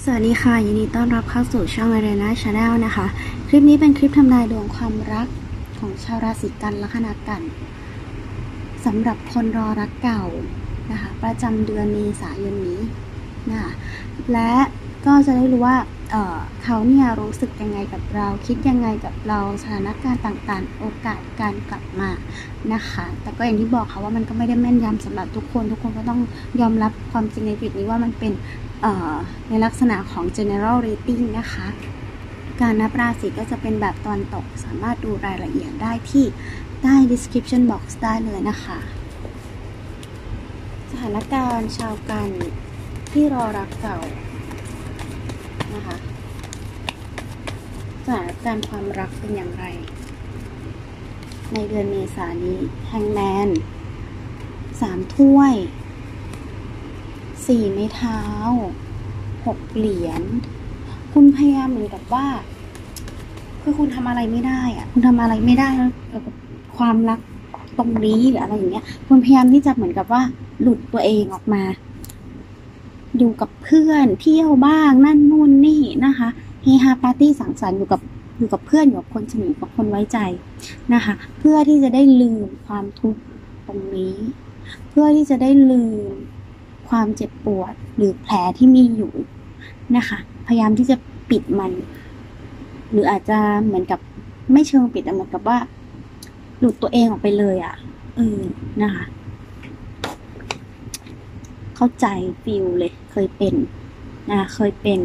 สวัสดีค่ะยินดีต้อนรับเข้าสู่ช่อง Arena Channel นะคะคลิปนี้เป็นคลิปทำนายดวงความรักของชาวราศีกันลัคนากันสำหรับคนรอรักเก่านะคะประจำเดือนเมษายนนี้นะคะและก็จะได้รู้ว่าเขาเนี่ยรู้สึกยังไงกับเราคิดยังไงกับเราสถานการณ์ต่างๆโอกาสการกลับมานะคะแต่ก็อย่างที่บอกค่ะว่ามันก็ไม่ได้แม่นยำสำหรับทุกคนก็ต้องยอมรับความจริงในจุดนี้ว่ามันเป็นในลักษณะของ general rating นะคะการนับราศีก็จะเป็นแบบตอนตกสามารถดูรายละเอียดได้ที่ใต้ description box ได้เลยนะคะสถานการณ์ชาวกันที่รอรักเก่านะคะสถานการณ์ความรักเป็นอย่างไรในเดือนเมษายนนี้แฮงแมน3 ถ้วย4 ไม้เท้า6 เหรียญคุณพยายามเหมือนกับว่าคือคุณทำอะไรไม่ได้อะคุณทำอะไรไม่ได้แล้วเกี่ยวกับความรักตรงนี้หรืออะไรอย่างเงี้ยคุณพยายามที่จะเหมือนกับว่าหลุดตัวเองออกมาอยู่กับเพื่อนเที่ยวบ้างนั่นนู่นนี่นะคะเฮฮาปาร์ตี้สังสรรค์อยู่กับเพื่อนอยู่กับคนสนิทกับคนไว้ใจนะคะเพื่อที่จะได้ลืมความทุกข์ตรงนี้เพื่อที่จะได้ลืมความเจ็บปวดหรือแผลที่มีอยู่นะคะพยายามที่จะปิดมันหรืออาจจะเหมือนกับไม่เชิงปิดแต่เหมือนกับว่าหลุดตัวเองออกไปเลยนะคะเข้าใจฟีลเลยเคยเป็นเคยเป็น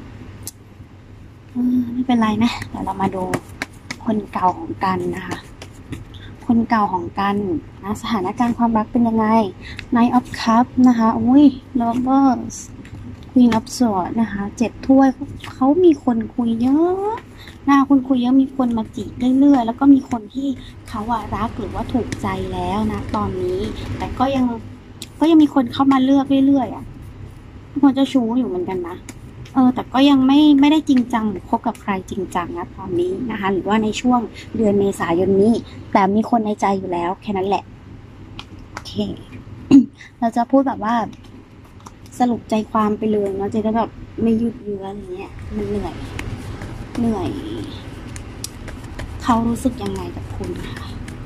ไม่เป็นไรนะเดี๋ยวเรามาดูคนเก่าของกันนะคะคนเก่าของกันนะสถานการณ์ความรักเป็นยังไง Knight of Cups นะคะLovers Queen of Swords นะคะ7 ถ้วยเขามีคนคุยเยอะคุณคุยเยอะมีคนมาจีบเรื่อยๆแล้วก็มีคนที่เขารักหรือว่าถูกใจแล้วนะตอนนี้แต่ก็ยังมีคนเข้ามาเลือกเรื่อยๆคนจะชู้อยู่เหมือนกันนะแต่ก็ยังไม่ได้จริงจังคบกับใครจริงจังนะตอนนี้นะคะหรือว่าในช่วงเดือนเมษายนนี้แต่มีคนในใจอยู่แล้วแค่นั้นแหละโอเค เราจะพูดแบบว่าสรุปใจความไปเลยเนาะจะได้แบบไม่ยืดเยื้ออย่างเงี้ยมันเหนื่อยเขารู้สึกยังไงกับคุณคะ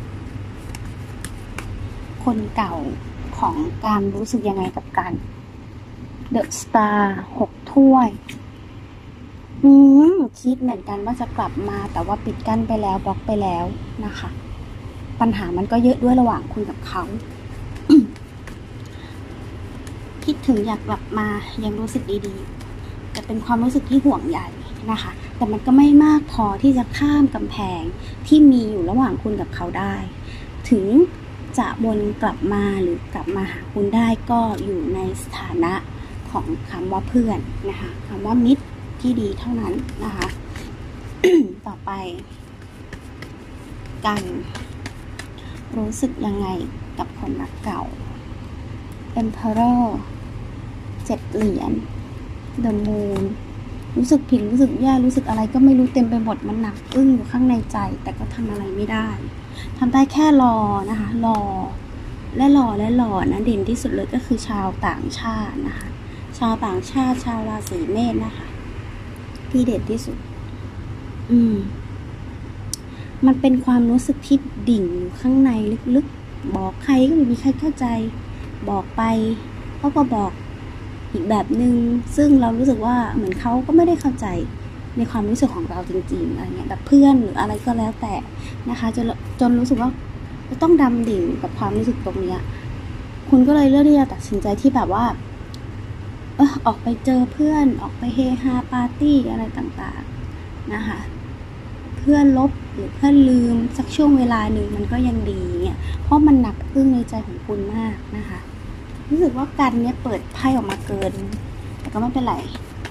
คนเก่าของการรู้สึกยังไงกับกันเดอะสตาร์6 ถ้วยคิดเหมือนกันว่าจะกลับมาแต่ว่าปิดกั้นไปแล้วบล็อกไปแล้วนะคะปัญหามันก็เยอะด้วยระหว่างคุณกับเขา คิดถึงอยากกลับมายังรู้สึกดีๆแต่เป็นความรู้สึกที่ห่วงใยนะคะแต่มันก็ไม่มากพอที่จะข้ามกำแพงที่มีอยู่ระหว่างคุณกับเขาได้ถึงจะวนกลับมาหรือกลับมาหาคุณได้ก็อยู่ในสถานะของคำว่าเพื่อนนะคะคำว่ามิตรที่ดีเท่านั้นนะคะ ต่อไปกันรู้สึกยังไงกับคนรักเก่า Emperor 7 เหรียญ The Moon รู้สึกผิดรู้สึกแย่รู้สึกอะไรก็ไม่รู้เต็มไปหมดมันหนักอึ้งอยู่ข้างในใจแต่ก็ทำอะไรไม่ได้ทำได้แค่รอนะคะรอนะเด่นที่สุดเลยก็คือชาวต่างชาตินะคะชาวต่างชาติชาวราศีเมษนะคะที่เด่นที่สุดมันเป็นความรู้สึกที่ดิ่งอยู่ข้างในลึกๆบอกใครก็ไม่มีใครเข้าใจบอกไปเขาก็บอกอีกแบบนึงซึ่งเรารู้สึกว่าเหมือนเขาก็ไม่ได้เข้าใจในความรู้สึกของเราจริงๆอะไรเงี้ยแบบเพื่อนหรืออะไรก็แล้วแต่นะคะจนรู้สึกว่าจะต้องดำดิ่งกับความรู้สึกตรงเนี้ยคุณก็เลยเลือกที่จะตัดสินใจที่แบบว่าออกไปเจอเพื่อนออกไปเฮฮาปาร์ตี้อะไรต่างๆนะคะเพื่อนลบหรือเพื่อนลืมสักช่วงเวลาหนึ่งมันก็ยังดีเนี่ยเพราะมันหนักอึ้งในใจของคุณมากนะคะรู้สึกว่ากันเนี่ยเปิดไพ่ออกมาเกินแต่ก็ไม่เป็นไร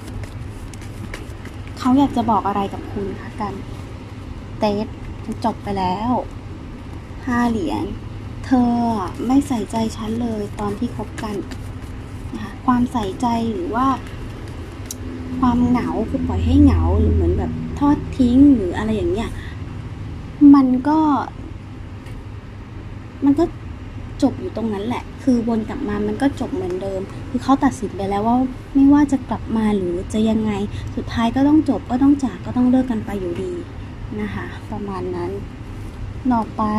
เขาอยากจะบอกอะไรกับคุณคะกันเตสมันจบไปแล้ว5 เหรียญเธอไม่ใส่ใจฉันเลยตอนที่คบกันนะคะความใส่ใจหรือว่าความเหงาคือปล่อยให้เหงาหรือเหมือนแบบทอดทิ้งหรืออะไรอย่างเงี้ยมันก็จบอยู่ตรงนั้นแหละคือวนกลับมามันก็จบเหมือนเดิมคือเขาตัดสินไปแล้วว่าไม่ว่าจะกลับมาหรือจะยังไงสุดท้ายก็ต้องจบก็ต้องจากก็ต้องเลิกกันไปอยู่ดีนะคะประมาณนั้นต่อไป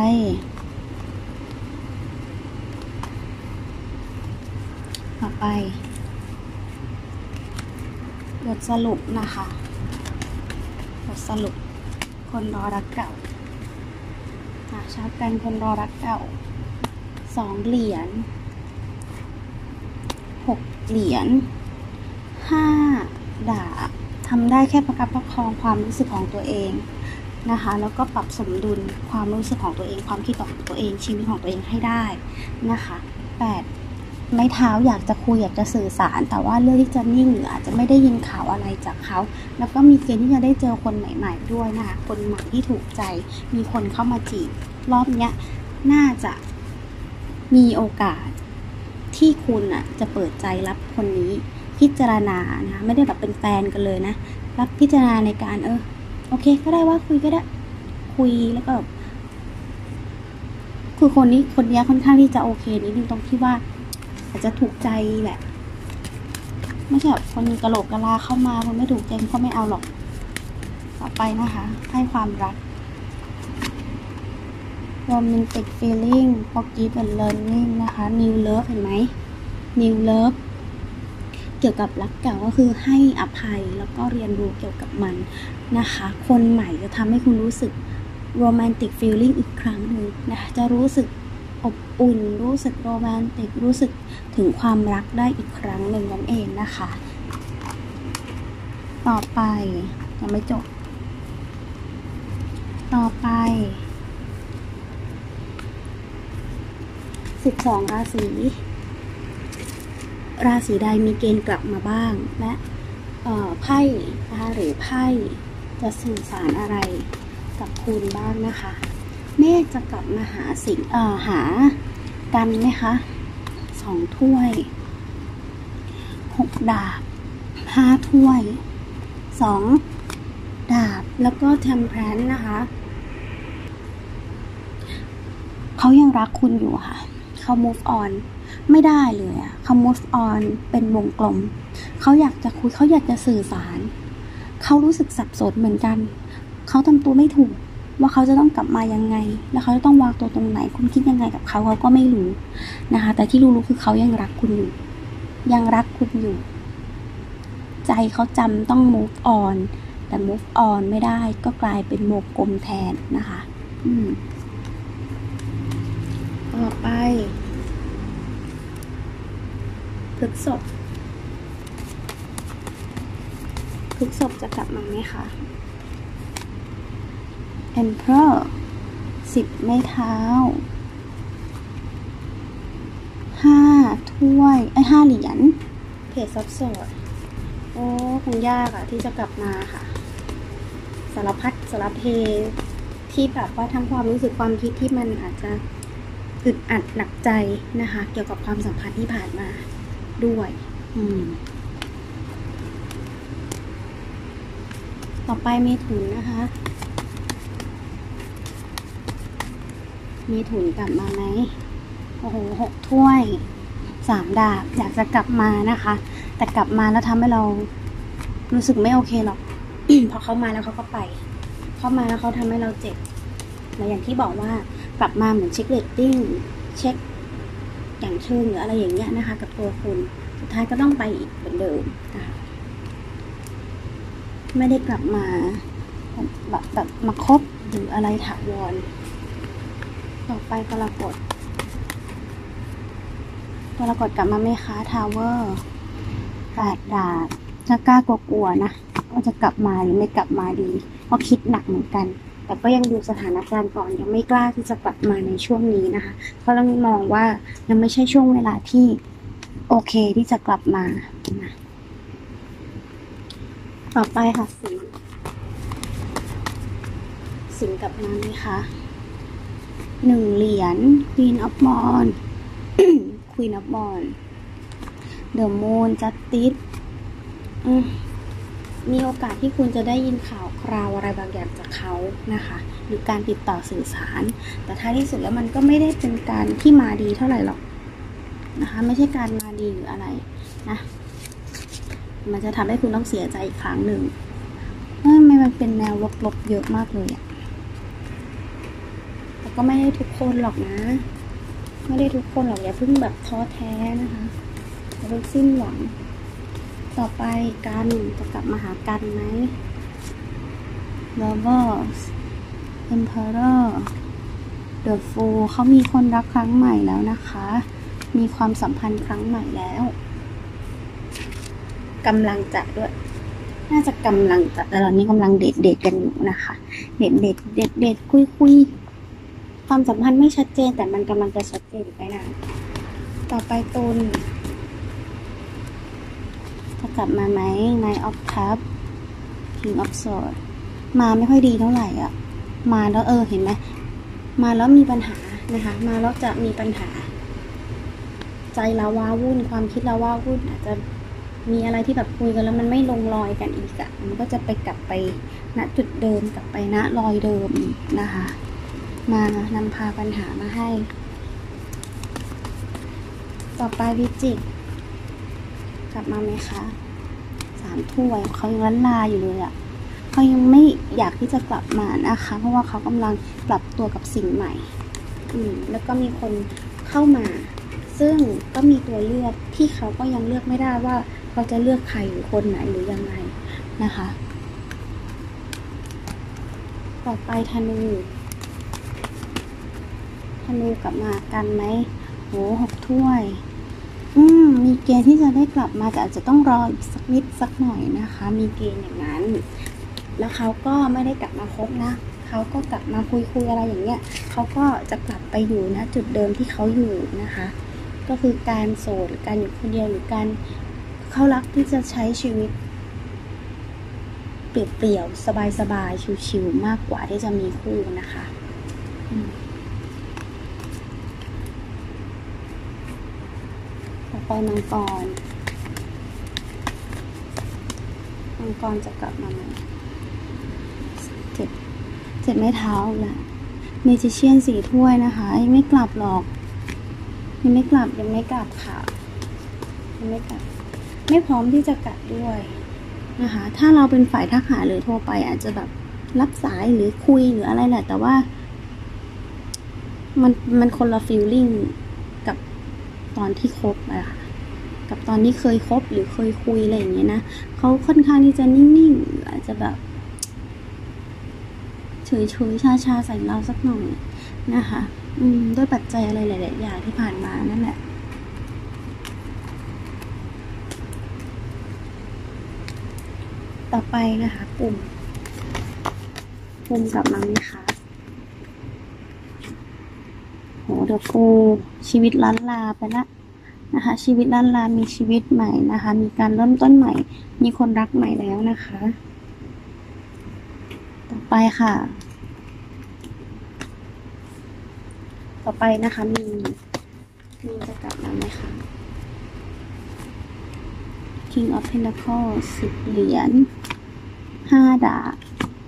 บทสรุปนะคะบทสรุปคนรอรักเก่าชาร์จกันคนรอรักเก่า2 เหรียญ6 เหรียญ5 ดาบทำได้แค่ประคับประคองความรู้สึกของตัวเองนะคะแล้วก็ปรับสมดุลความรู้สึกของตัวเองความคิดของตัวเองชีวิตของตัวเองให้ได้นะคะ8 ไม้เท้าอยากจะคุยอยากจะสื่อสารแต่ว่าเลือกที่จะนิ่งหรืออาจจะไม่ได้ยินข่าวอะไรจากเขาแล้วก็มีเกณฑ์ที่จะได้เจอคนใหม่ๆด้วยนะคะคนใหม่ที่ถูกใจมีคนเข้ามาจีบรอบเนี้ยน่าจะมีโอกาสที่คุณจะเปิดใจรับคนนี้พิจารณานะไม่ได้แบบเป็นแฟนกันเลยนะรับพิจารณาในการโอเคก็ได้ว่าคุยก็ได้คุยแล้วก็คือคนนี้ค่อนข้างที่จะโอเคนิดนึงตรงที่ว่าอาจจะถูกใจแหละไม่ใช่แบบคนกะโหลกกะลาเข้ามาคนไม่ถูกใจเขาไม่เอาหรอกต่อไปนะคะให้ความรัก romantic feeling forgive and learning นะคะ new love เห็นไหม new love เกี่ยวกับรักเก่าก็คือให้อภัยแล้วก็เรียนรู้เกี่ยวกับมันนะคะคนใหม่จะทำให้คุณรู้สึก romantic feeling อีกครั้งหนึ่งนะคะจะรู้สึกอบอุ่นรู้สึกโรแมนติกรู้สึกถึงความรักได้อีกครั้งหนึ่งนั่นเองนะคะต่อไปยังไม่จบต่อไป12 ราศีใดมีเกณฑ์กลับมาบ้างและไพ่นะคะหรือไพ่จะสื่อสารอะไรกับคุณบ้างนะคะเมฆจะกลับมาหาหากันไหมคะ2 ถ้วย6 ดาบ5 ถ้วย2 ดาบแล้วก็Temperanceนะคะเขายังรักคุณอยู่ค่ะเขา move on ไม่ได้เลยเขา move on เป็นวงกลมเขาอยากจะคุยเขาอยากจะสื่อสารเขารู้สึกสับสนเหมือนกันเขาทำตัวไม่ถูกว่าเขาจะต้องกลับมายังไงแล้วเขาจะต้องวางตัวตรงไหนคุณคิดยังไงกับเขาก็ไม่รู้นะคะแต่ที่รู้คือเขายังรักคุณอยู่ใจเขาจำต้อง move on แต่ move on ไม่ได้ก็กลายเป็นวงกลมแทนนะคะต่อไปพฤษภจะกลับมาไหมคะ Emperor 10 ไม้เท้า5 ถ้วย5 เหรียญPage of Swordsโอ้คงยากที่จะกลับมาค่ะสารพัดสารเพที่แบบว่าทั้งความรู้สึกความคิดที่มันอาจจะอึดอัดหนักใจนะคะเกี่ยวกับความสัมพันธ์ที่ผ่านมาด้วยต่อไปเมถุนนะคะเมถุนกลับมาไหมโอ้โห6 ถ้วย3 ดาบอยากจะกลับมานะคะแต่กลับมาแล้วทำให้เรารู้สึกไม่โอเคหรอก พอเขามาแล้วเขาก็ไปเข้ามาแล้วเขาทำให้เราเจ็บและอย่างที่บอกว่ากลับมาเหมือนเช็คเรตติ้งเช็คอย่างเชิงหรืออะไรอย่างเงี้ยนะคะกับตัวคุณสุดท้ายก็ต้องไปอีกเหมือนเดิมนะคะไม่ได้กลับมาแบบมาคบหรืออะไรถาวรต่อไปกรกฎกลับมาไหมคะทาวเวอร์8 ดาบจะกล้ากลัวๆนะว่าจะกลับมาหรือไม่กลับมาดีเพราะคิดหนักเหมือนกันแต่ก็ยังดูสถานการณ์ก่อนยังไม่กล้าที่จะกลับมาในช่วงนี้นะคะเพราะต้องมองว่ายังไม่ใช่ช่วงเวลาที่โอเคที่จะกลับมานะต่อไปค่ะสิงห์กลับมาไหมคะ1 เหรียญ Queen of Wands Queen of Wands The Moon Justice มีโอกาสที่คุณจะได้ยินข่าวคราวอะไรบางอย่างจากเขานะคะหรือการติดต่อสื่อสารแต่ท้ายที่สุดแล้วมันก็ไม่ได้เป็นการที่มาดีเท่าไหร่หรอกนะคะไม่ใช่การมาดีหรืออะไรนะมันจะทำให้คุณต้องเสียใจอีกครั้งหนึ่งมันเป็นแนวลบๆเยอะมากเลยอะแต่ก็ไม่ได้ทุกคนหรอกนะไม่ได้ทุกคนหรอกอย่าเพิ่งแบบท้อแท้นะคะอย่าเพิ่งสิ้นหวังต่อไปกันจะกลับมาหากันไหม Lovers Emperor The Fool เขามีคนรักครั้งใหม่แล้วนะคะมีความสัมพันธ์ครั้งใหม่แล้วกำลังจะด้วยน่าจะกำลังจะแต่ตอนนี้กำลังเดทกันอยู่นะคะเดทคุยความสัมพันธ์ไม่ชัดเจนแต่มันกำลังจะชัดเจนไปนะต่อไปตุลจะกลับมาไหม Knight of Cups King of Swords มาไม่ค่อยดีเท่าไหร่อ่ะมาแล้วเห็นไหมมาแล้วมีปัญหานะคะมาแล้วจะมีปัญหาใจเราว้าวุ่นความคิดเราว้าวุ่นอาจจะมีอะไรที่แบบคุยกันแล้วมันไม่ลงรอยกันอีกอะมันก็จะไปกลับไปณจุดเดิมกลับไปณรอยเดิมนะคะมานำพาปัญหามาให้ต่อไปวิจิกกลับมาไหมคะ3 ถ้วยเขายังล้านลาอยู่เลยอะเขายังไม่อยากที่จะกลับมานะคะเพราะว่าเขากำลังปรับตัวกับสิ่งใหม่แล้วก็มีคนเข้ามาซึ่งก็มีตัวเลือกที่เขาก็ยังเลือกไม่ได้ว่าเขาจะเลือกใครหรือคนไหนหรือยังไงนะคะต่อไปธนูกลับมากันไหมโห6 ถ้วยมีเกณฑ์ที่จะได้กลับมาแต่อาจจะต้องรออีกสักนิดสักหน่อยนะคะมีเกณฑ์อย่างนั้นแล้วเขาก็ไม่ได้กลับมาคบนะเขาก็กลับมาคุยอะไรอย่างเงี้ยเขาก็จะกลับไปอยู่นะจุดเดิมที่เขาอยู่นะคะก็คือการโสดหรือการอยู่คนเดียวหรือการเขารักที่จะใช้ชีวิตเปลี่ยวๆสบายๆชิวๆมากกว่าที่จะมีคู่นะคะต่อไปมังกรจะกลับมาไหมเจ็ดไม้เท้าแหละเมจิเชียน4 ถ้วยนะคะยังไม่กลับหรอกยังไม่กลับค่ะยังไม่กลับไม่พร้อมที่จะกลับด้วยนะคะถ้าเราเป็นฝ่ายทักหาหรือโทรไปอาจจะแบบรับสายหรือคุยหรืออะไรแหละแต่ว่ามันคนละฟีลลิ่งกับตอนที่คบอะค่ะกับตอนที่เคยคบหรือเคยคุยอะไรอย่างเงี้ยนะเขาค่อนข้างที่จะนิ่งๆอาจจะแบบเฉยๆชาใส่เราสักหน่อยนะคะด้วยปัจจัยอะไรหลายๆอย่างที่ผ่านมานั่นแหละต่อไปนะคะกลุ่มกลับมาไหมคะโหเดี๋ยวกูชีวิตล้านลาไปละนะคะชีวิตล้านลามีชีวิตใหม่นะคะมีการเริ่มต้นใหม่มีคนรักใหม่แล้วนะคะต่อไปค่ะต่อไปนะคะมีจะกลับมาไหมคะ King of Pentacles 10 เหรียญ5 ดาบ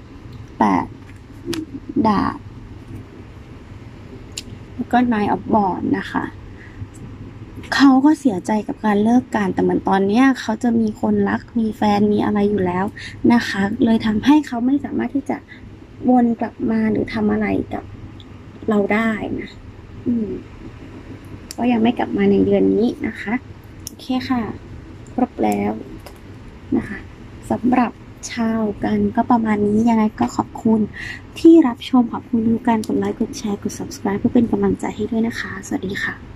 8 ดาบแล้วก็ Nine of Wands นะคะเขาก็เสียใจกับการเลิกกันแต่เหมือนตอนนี้เขาจะมีคนรักมีแฟนมีอะไรอยู่แล้วนะคะเลยทำให้เขาไม่สามารถที่จะวนกลับมาหรือทำอะไรกับเราได้นะก็ยังไม่กลับมาในเดือนนี้นะคะโอเคค่ะครบแล้วนะคะสำหรับชาวกันก็ประมาณนี้ยังไงก็ขอบคุณที่รับชมขอบคุณทุกการกดไลค์กดแชร์กด subscribe เพื่อเป็นกำลังใจให้ด้วยนะคะสวัสดีค่ะ